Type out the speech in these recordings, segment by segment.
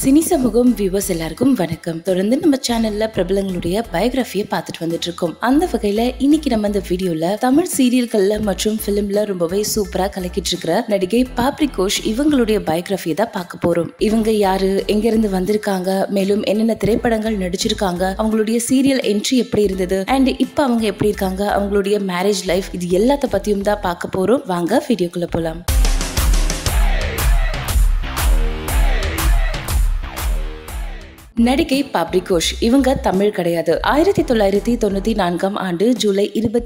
Cine சமூகம் viewers எல்லாருக்கும் வணக்கம். தொடர்ந்து நம்ம சேனல்ல பிரபலங்களுடைய பயோகிராஃபியை பார்த்துட்டு வந்துட்டு இருக்கோம். அந்த வகையில இன்னைக்கு நம்ம இந்த வீடியோல தமிழ் சீரியல்கள்ல மற்றும் பிலிம்ல ரொம்பவே சூப்பரா கலக்கிட்டு இருக்கிற நடிகை பாப்ரி கோஷ் இவங்களுடைய பயோகிராஃபியை தான் பார்க்க போறோம். இவங்க யாரு, எங்க இருந்து வந்திருக்காங்க, மேலும் என்னென்ன திரைப்படங்கள் நடிச்சிருக்காங்க, அவங்களுடைய சீரியல் என்ட்ரி எப்படி இருந்தது, அண்ட் இப்ப அவங்க எப்படி இருக்காங்க, அவங்களுடைய மேரேஜ் லைஃப், இது எல்லாத்த பத்தியும் தான் பார்க்க போறோம். வாங்க வீடியோக்குள்ள போலாம். நடிகை பாப்ரி கோஷ் இவங்க தமிழ் கிடையாது. 1994 ஆண்டு ஜூலை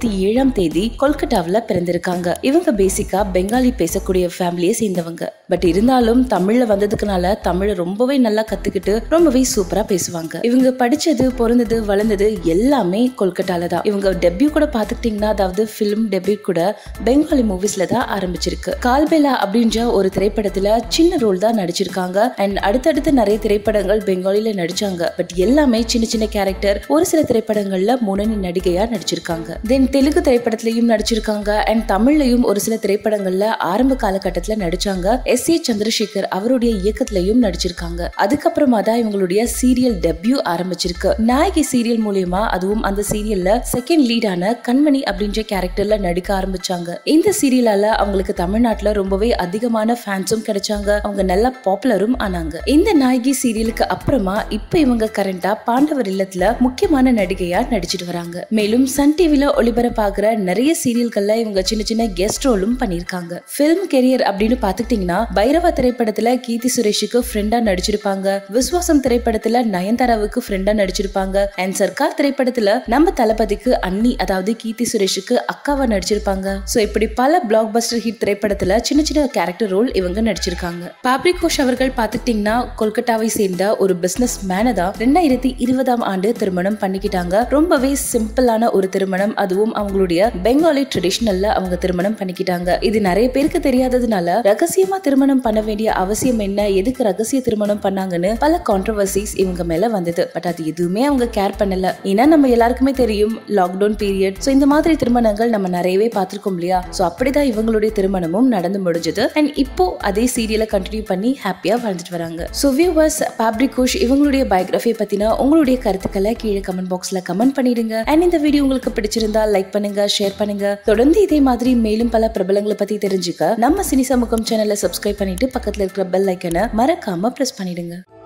27 கொல்கட்டாவில் பிறந்திருக்காங்க. இவங்க பேசிக்கா பெங்காலி பேசக்கூடிய ஃபேமிலியை சேர்ந்தவங்க. பட் இருந்தாலும் தமிழ்ல வந்ததுக்குனால தமிழை ரொம்பவே நல்லா கத்துக்கிட்டு ரொம்பவே சூப்பரா பேசுவாங்க. இவங்க படிச்சது, பிறந்தது, வளர்ந்தது எல்லாமே கொல்கட்டால தான். இவங்க டெபியூ கூட பாத்துக்கிட்டீங்கன்னா, அதாவது பிலிம் டெபியூ கூட பெங்காலி மூவிஸ்ல தான் ஆரம்பிச்சிருக்கு. கால்பேலா அப்படின்ற ஒரு திரைப்படத்துல சின்ன ரோல் தான் நடிச்சிருக்காங்க. அண்ட் அடுத்தடுத்து நிறைய திரைப்படங்கள் பெங்காலில நடிச்சாங்க. பட் எல்லாமே சின்ன சின்ன கேரக்டர். ஒரு சில திரைப்படங்கள்ல முன்னணி நடிகையா நடிச்சிருக்காங்க. தென் தெலுங்கு திரைப்படத்திலையும் நடிச்சிருக்காங்க. அண்ட் தமிழ்லயும் ஒரு சில திரைப்படங்கள்ல ஆரம்ப காலகட்டத்துல நடிச்சாங்க. S.A. சந்திரசேகர் அவருடைய இயக்கத்திலையும் நடிச்சிருக்காங்க. அதுக்கப்புறமா தான் இவங்களுடைய சீரியல் டெபியூ ஆரம்பிச்சிருக்கு. நாயகி சீரியல் மூலமா, அதுவும் அந்த சீரியல்ல செகண்ட் லீடான கண்மணி அப்படின்ற கேரக்டர்ல நடிக்க ஆரம்பிச்சாங்க. இந்த சீரியலால அவங்களுக்கு தமிழ்நாட்டுல ரொம்பவே அதிகமான ஃபேன்ஸும் கிடைச்சாங்க. அவங்க நல்லா பாப்புலரும் ஆனாங்க. இந்த நாயகி சீரியலுக்கு அப்புறமா இப்ப இவங்க கரண்டா பாண்டவர் இல்லத்துல முக்கியமான நடிகையா நடிச்சிட்டு வராங்க. மேலும் சன் டிவில ஒளிபரப்பாகிற நிறைய சீரியல்கள்ல இவங்க சின்ன சின்ன கெஸ்ட் ரோலும் பண்ணிருக்காங்க. பிலிம் கெரியர் அப்படின்னு பாத்துக்கிட்டீங்கன்னா, பைரவா திரைப்படத்துல கீர்த்தி சுரேஷுக்கு ஃப்ரெண்டா நடிச்சிருப்பாங்க. விஸ்வாசம் திரைப்படத்துல நயன்தாராவுக்கு ஃப்ரெண்டா நடிச்சிருப்பாங்க. அண்ட் சர்க்கார் திரைப்படத்துல நம்ம தளபதிக்கு அண்ணி, அதாவது கீர்த்தி சுரேஷுக்கு அக்காவா நடிச்சிருப்பாங்க. சோ இப்படி பல பிளாக் பஸ்டர் ஹிட் திரைப்படத்துல சின்ன சின்ன கேரக்டர் ரோல் இவங்க நடிச்சிருக்காங்க. பாப்ரி கோஷ் அவர்கள் பாத்துக்கிட்டீங்கன்னா, கொல்கட்டாவை சேர்ந்த ஒரு பிசினஸ் மேனதான் 2020 ஆண்டு திருமணம் பண்ணிக்கிட்டாங்க. ரொம்பவே சிம்பிளான ஒரு திருமணம். அதுவும் அவங்களுடைய பெங்காலி ட்ரெடிஷனல்ல அவங்க திருமணம் பண்ணிக்கிட்டாங்க. இது நிறைய பேருக்கு தெரியாததுனால ரகசியமா திருமணம் பண்ண வேண்டிய அவசியம் என்ன, எதுக்கு ரகசிய திருமணம் பண்ணாங்கன்னு பல கான்ட்ரோவர்சிஸ் இவங்க மேல வந்தது. பட் அது எதுவுமே அவங்க கேர் பண்ணல. ஏன்னா நம்ம எல்லாருக்குமே தெரியும், லாக்டவுன் பீரியட். சோ இந்த மாதிரி திருமணங்கள் நம்ம நிறையவே பார்த்திருக்கோம் இல்லையா? சோ அப்படிதான் இவங்களுடைய திருமணமும் நடந்து முடிஞ்சது. அண்ட் இப்போ அதே சீரியலை கண்டினியூ பண்ணி ஹாப்பியா வாழ்ந்துட்டு வராங்க. சோ வியூவர்ஸ், பாப்ரி கோஷ் இவங்களுடைய பயோகிராஃபி பத்தின உங்களுடைய கருத்துக்களை கீழே கமெண்ட் பாக்ஸ்ல கமெண்ட் பண்ணிடுங்க. அண்ட் இந்த வீடியோ உங்களுக்கு பிடிச்சிருந்தா லைக் பண்ணுங்க, ஷேர் பண்ணுங்க. தொடர்ந்து இதே மாதிரி மேலும் பல பிரபலங்களை பத்தி தெரிஞ்சுக்க நம்ம சினி சமூகம் சேனலை சப்ஸ்கிரைப் பண்ணிட்டு பக்கத்துல இருக்கிற பெல் ஐக்கனை மறக்காம பிரஸ் பண்ணிடுங்க.